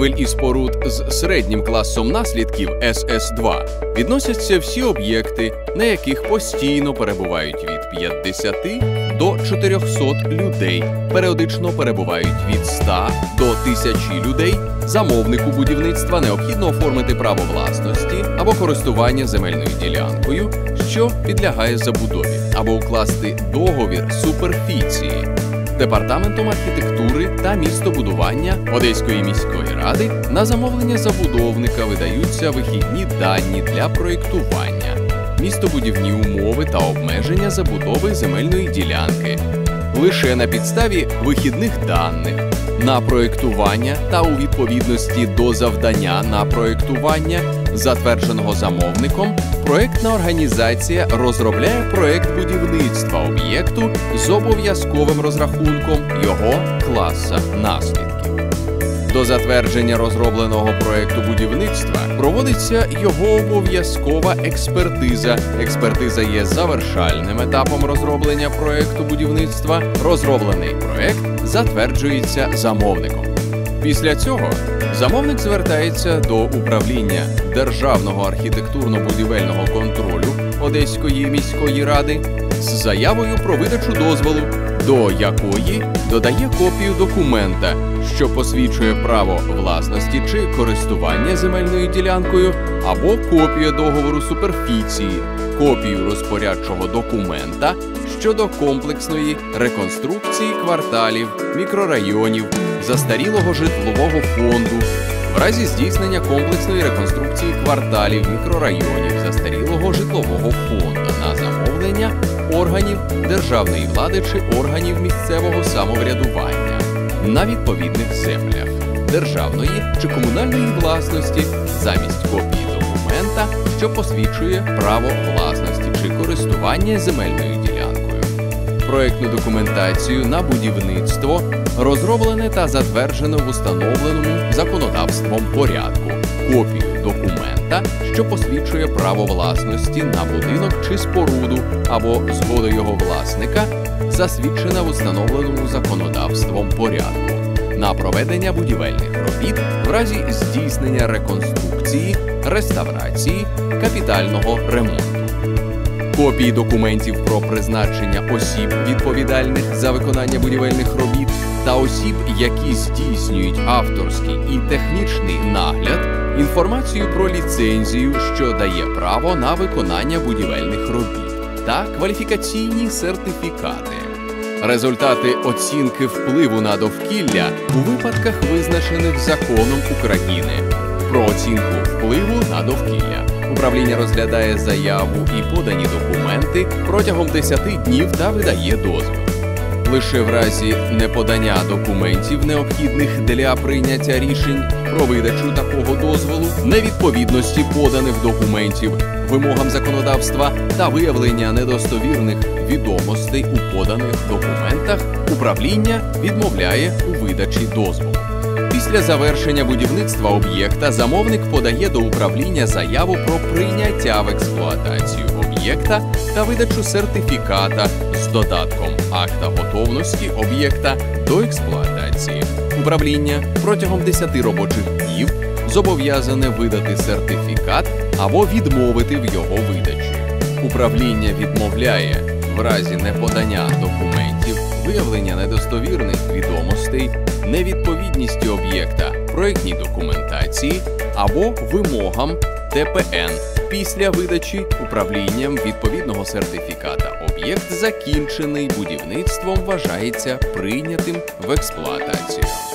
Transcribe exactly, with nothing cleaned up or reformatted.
будівель і споруд з середнім класом наслідків ес ес два відносяться всі об'єкти, на яких постійно перебувають від п'ятдесяти до чотирьохсот людей, періодично перебувають від ста до тисячі людей. Замовнику будівництва необхідно оформити право власності або користування земельною ділянкою, що підлягає забудові, або укласти договір суперфіції. Департаментом архітектури та містобудування Одеської міської ради на замовлення забудовника видаються вихідні дані для проєктування, містобудівні умови та обмеження забудови земельної ділянки. Лише на підставі вихідних даних на проєктування та у відповідності до завдання на проєктування, затвердженого замовником, проєктна організація розробляє проєкт будівництва об'єкту з обов'язковим розрахунком його класу наслідків. До затвердження розробленого проєкту будівництва проводиться його обов'язкова експертиза. Експертиза є завершальним етапом розроблення проєкту будівництва. Розроблений проєкт затверджується замовником. Після цього замовник звертається до управління Державного архітектурно-будівельного контролю Одеської міської ради з заявою про видачу дозволу, до якої додає копію документа, що посвідчує право власності чи користування земельною ділянкою, або копію договору суперфіції, копію розпорядчого документа щодо комплексної реконструкції кварталів, мікрорайонів, застарілого житлового фонду, в разі здійснення комплексної реконструкції кварталів, мікрорайонів, застарілого житлового фонду на замовлення органів державної влади чи органів місцевого самоврядування на відповідних землях державної чи комунальної власності замість копії документа, що посвідчує право власності чи користування земельною ділянкою. Проєктну документацію на будівництво розроблене та затверджено в установленому законодавством порядку, копію документа, що посвідчує право власності на будинок чи споруду або згода його власника, засвідчена в установленому законодавством порядку, на проведення будівельних робіт в разі здійснення реконструкції, реставрації, капітального ремонту. Копії документів про призначення осіб, відповідальних за виконання будівельних робіт, та осіб, які здійснюють авторський і технічний нагляд, інформацію про ліцензію, що дає право на виконання будівельних робіт, та кваліфікаційні сертифікати. Результати оцінки впливу на довкілля у випадках, визначених Законом України про оцінку впливу на довкілля. Управління розглядає заяву і подані документи протягом десяти днів та видає дозвіл. Лише в разі неподання документів, необхідних для прийняття рішень про видачу такого дозволу, невідповідності поданих документів вимогам законодавства та виявлення недостовірних відомостей у поданих документах, управління відмовляє у видачі дозволу. Після завершення будівництва об'єкта замовник подає до управління заяву про прийняття в експлуатацію об'єкта та видачу сертифіката з додатком акта готовності об'єкта до експлуатації. Управління протягом десяти робочих днів зобов'язане видати сертифікат або відмовити в його видачі. Управління відмовляє в разі неподання документів, виявлення недостовірних відомостей, невідповідності об'єкта проєктній документації або вимогам те пе ен. Після видачі управлінням відповідного сертифіката об'єкт, закінчений будівництвом, вважається прийнятим в експлуатацію.